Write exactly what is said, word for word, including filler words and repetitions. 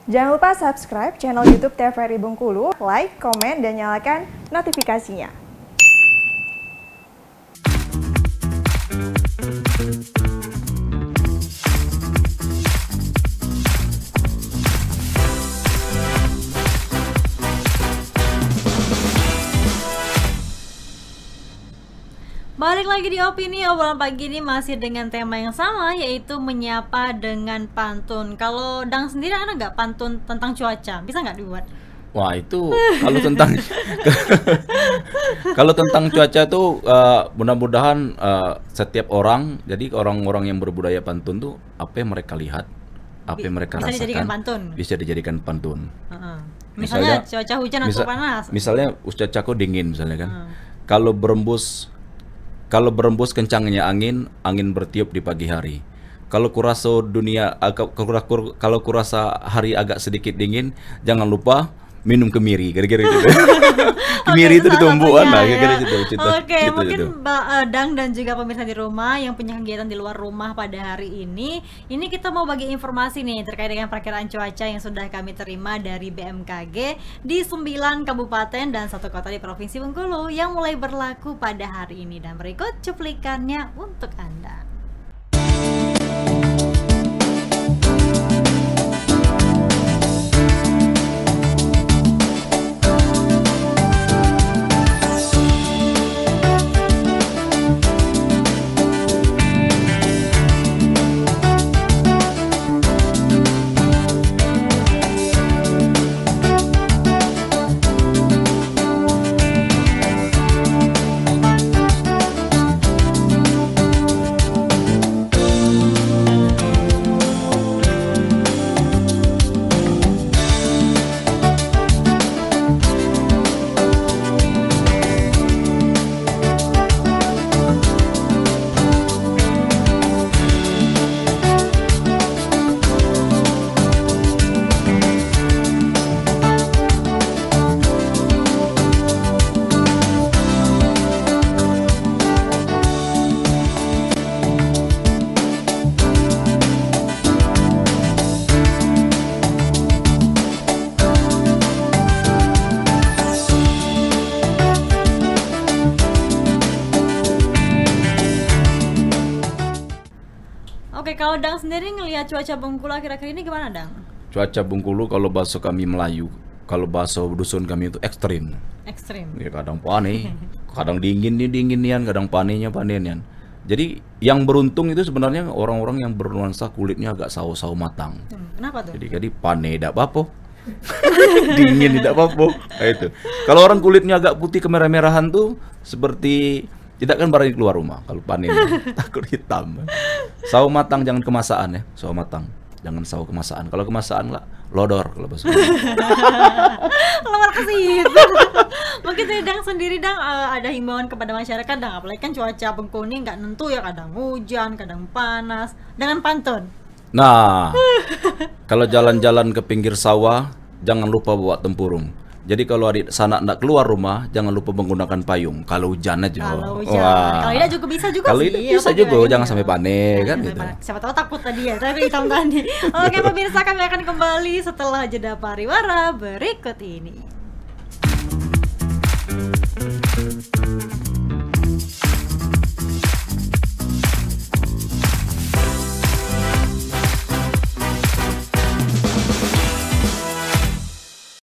Jangan lupa subscribe channel YouTube T V R I Bengkulu, like, komen, dan nyalakan notifikasinya. Balik lagi di Opini, obrolan pagi ini masih dengan tema yang sama, yaitu menyapa dengan pantun. Kalau Dang sendiri ada nggak pantun tentang cuaca? Bisa nggak dibuat? Wah itu kalau tentang kalau tentang cuaca tuh uh, mudah-mudahan uh, setiap orang, jadi orang-orang yang berbudaya pantun tuh apa yang mereka lihat, apa yang mereka bisa rasakan, dijadikan pantun. bisa dijadikan pantun. Uh-huh. Misalnya, misalnya cuaca hujan atau misal, panas. Misalnya cuaca kok dingin misalnya kan. Uh. Kalau berembus Kalau berembus kencangnya angin, angin bertiup di pagi hari. Kalau kurasa dunia, kalau kurasa hari agak sedikit dingin, jangan lupa minum kemiri. Kira-kira gitu. Kemiri itu ditumbuhan lah. Kira-kira gitu. Oke, mungkin Mbak Dang dan juga pemirsa di rumah yang punya kegiatan di luar rumah pada hari ini, ini kita mau bagi informasi nih terkait dengan perkiraan cuaca yang sudah kami terima dari B M K G di sembilan kabupaten dan satu kota di Provinsi Bengkulu yang mulai berlaku pada hari ini, dan berikut cuplikannya untuk Anda. Oke, kalau Dang sendiri ngelihat cuaca Bengkulu akhir-akhir ini gimana, Dang? Cuaca Bengkulu kalau bahasa kami Melayu, kalau bahasa dusun kami itu ekstrim. Ekstrim. Ya kadang panen, kadang dingin nih dinginian, kadang panennya panenian. Jadi yang beruntung itu sebenarnya orang-orang yang bernuansa kulitnya agak sawo-sawo matang. Hmm, kenapa tuh? Jadi jadi pane tidak apa-apa. Dingin tidak apa-apa. Nah, itu. Kalau orang kulitnya agak putih kemerah-merahan tuh seperti tidak kan berani keluar rumah kalau panen. Takut hitam. Sawo matang jangan kemasaan ya, sawo matang. Jangan sawo kemasaan. Kalau kemasaan lah lodor kalau bahasa. Lemar ke situ. Mungkin dari Dang sendiri, Dang, uh, ada himbauan kepada masyarakat, Dang, apalagi kan cuaca Bengkulu ini nggak nentu ya, kadang hujan, kadang panas, dengan pantun. Nah, kalau jalan-jalan ke pinggir sawah jangan lupa bawa tempurung. Jadi kalau adik sana ndak keluar rumah, jangan lupa menggunakan payung. Kalau hujan aja. Kalau hujan. Kalau tidak juga bisa juga kalau sih. Kalau bisa juga, jangan sampai panik kan gitu. Siapa tahu takut tadi ya, tapi hitam tadi. Oke, pemirsa, kami akan kembali setelah jeda pariwara berikut ini.